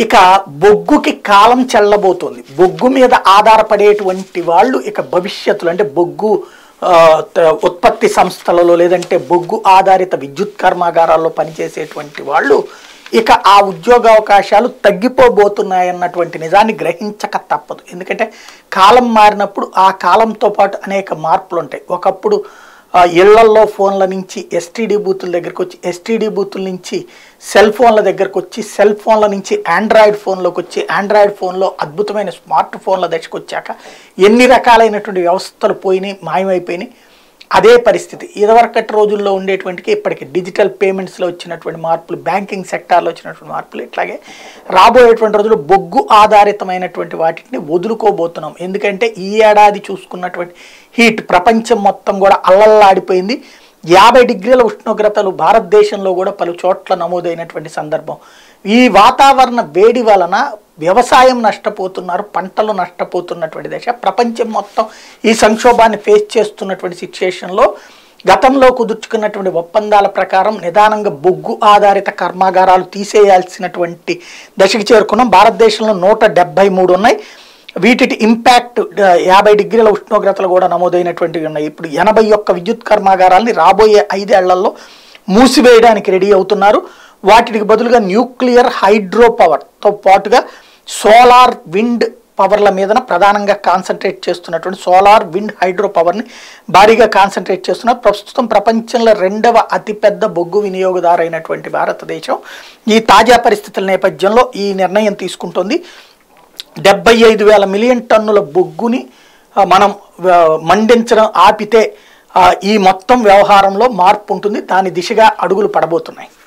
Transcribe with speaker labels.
Speaker 1: ఇక బొగ్గుకి కాలం చెల్లబోతోంది. బొగ్గు మీద ఆధారపడేటువంటి వాళ్ళు ఇక భవిష్యత్తులో అంటే బొగ్గు ఉత్పత్తి సంస్థలలో లేదంటే బొగ్గు ఆధారిత విద్యుత్ కర్మాగారాల్లో పనిచేసేటువంటి వాళ్ళు ఇక ఆ ఉద్యోగావకాశాలు తగ్గిపోబోతున్నాయన్నటువంటి నిజాన్ని గ్రహించక తప్పదు. ఎందుకంటే కాలం మారినప్పుడు ఆ కాలంతో పాటు అనేక మార్పులు ఉంటాయి. ఒకప్పుడు ఇళ్లల్లో ఫోన్ల నుంచి ఎస్టీడీ బూతుల దగ్గరకు వచ్చి, ఎస్టీడీ బూతుల నుంచి సెల్ ఫోన్ల దగ్గరకు వచ్చి, సెల్ ఫోన్ల నుంచి ఆండ్రాయిడ్ ఫోన్లోకి వచ్చి, ఆండ్రాయిడ్ ఫోన్లో అద్భుతమైన స్మార్ట్ ఫోన్ల దశకు వచ్చాక ఎన్ని రకాలైనటువంటి వ్యవస్థలు పోయినాయి, మాయమైపోయినాయి. అదే పరిస్థితి ఇదివరకటి రోజుల్లో ఉండేటువంటికి ఇప్పటికి డిజిటల్ పేమెంట్స్లో వచ్చినటువంటి మార్పులు, బ్యాంకింగ్ సెక్టార్లో వచ్చినటువంటి మార్పులు, ఇట్లాగే రాబోయేటువంటి రోజుల్లో బొగ్గు ఆధారితమైనటువంటి వాటిని వదులుకోబోతున్నాం. ఎందుకంటే ఈ ఏడాది చూసుకున్నటువంటి హీట్ ప్రపంచం మొత్తం కూడా అల్లల్లాడిపోయింది. 50 డిగ్రీల ఉష్ణోగ్రతలు భారతదేశంలో కూడా పలు చోట్ల నమోదైనటువంటి సందర్భం. ఈ వాతావరణ వేడి వలన వ్యవసాయం నష్టపోతున్నారు, పంటలు నష్టపోతున్నటువంటి దశ. ప్రపంచం మొత్తం ఈ సంక్షోభాన్ని ఫేస్ చేస్తున్నటువంటి సిచ్యుయేషన్లో గతంలో కుదుర్చుకున్నటువంటి ఒప్పందాల ప్రకారం నిదానంగా బొగ్గు ఆధారిత కర్మాగారాలు తీసేయాల్సినటువంటి దశకి చేరుకున్నాం. భారతదేశంలో 173 ఉన్నాయి. వీటి ఇంపాక్ట్ 50 డిగ్రీల ఉష్ణోగ్రతలు కూడా నమోదైనటువంటివి ఉన్నాయి. ఇప్పుడు 81 విద్యుత్ కర్మాగారాలని రాబోయే 5 ఏళ్లలో మూసివేయడానికి రెడీ అవుతున్నారు. వాటికి బదులుగా న్యూక్లియర్ హైడ్రో పవర్తో పాటుగా సోలార్ విండ్ పవర్ల మీదన ప్రధానంగా కాన్సన్ట్రేట్ చేస్తున్నటువంటి సోలార్ విండ్ హైడ్రో పవర్ని భారీగా కాన్సన్ట్రేట్ చేస్తున్నారు. ప్రస్తుతం ప్రపంచంలో 2వ అతిపెద్ద బొగ్గు వినియోగదారు అయినటువంటి భారతదేశం ఈ తాజా పరిస్థితుల నేపథ్యంలో ఈ నిర్ణయం తీసుకుంటోంది. 75,000 మిలియన్ టన్నుల బొగ్గుని మనం మండించడం ఆపితే ఈ మొత్తం వ్యవహారంలో మార్పు ఉంటుంది. దాని దిశగా అడుగులు పడబోతున్నాయి.